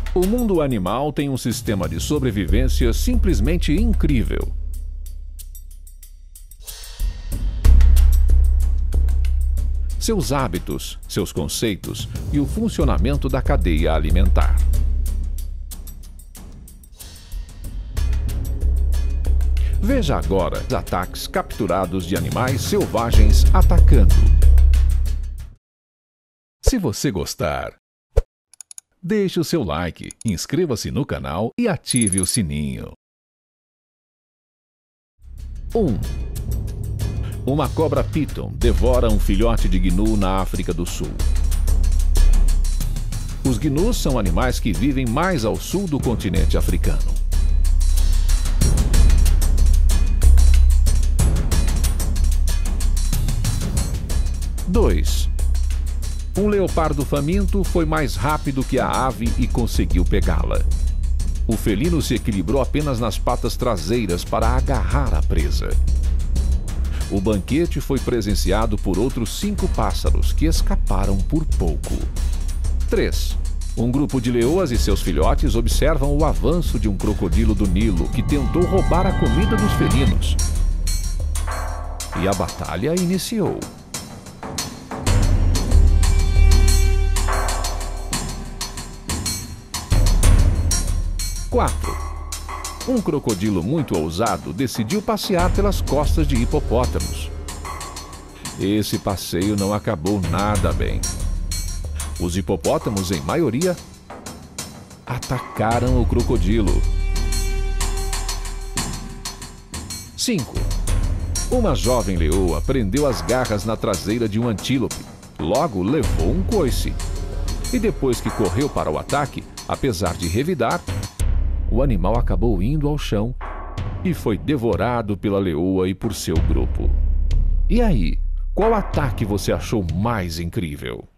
O mundo animal tem um sistema de sobrevivência simplesmente incrível. Seus hábitos, seus conceitos e o funcionamento da cadeia alimentar. Veja agora os ataques capturados de animais selvagens atacando. Se você gostar, deixe o seu like, inscreva-se no canal e ative o sininho. 1. Uma cobra piton devora um filhote de gnu na África do Sul. Os gnus são animais que vivem mais ao sul do continente africano. 2. Um leopardo faminto foi mais rápido que a ave e conseguiu pegá-la. O felino se equilibrou apenas nas patas traseiras para agarrar a presa. O banquete foi presenciado por outros 5 pássaros que escaparam por pouco. 3. Um grupo de leoas e seus filhotes observam o avanço de um crocodilo do Nilo que tentou roubar a comida dos felinos. E a batalha iniciou. 4. Um crocodilo muito ousado decidiu passear pelas costas de hipopótamos. Esse passeio não acabou nada bem. Os hipopótamos, em maioria, atacaram o crocodilo. 5. Uma jovem leoa prendeu as garras na traseira de um antílope. Logo levou um coice. E depois que correu para o ataque, apesar de revidar, o animal acabou indo ao chão e foi devorado pela leoa e por seu grupo. E aí, qual ataque você achou mais incrível?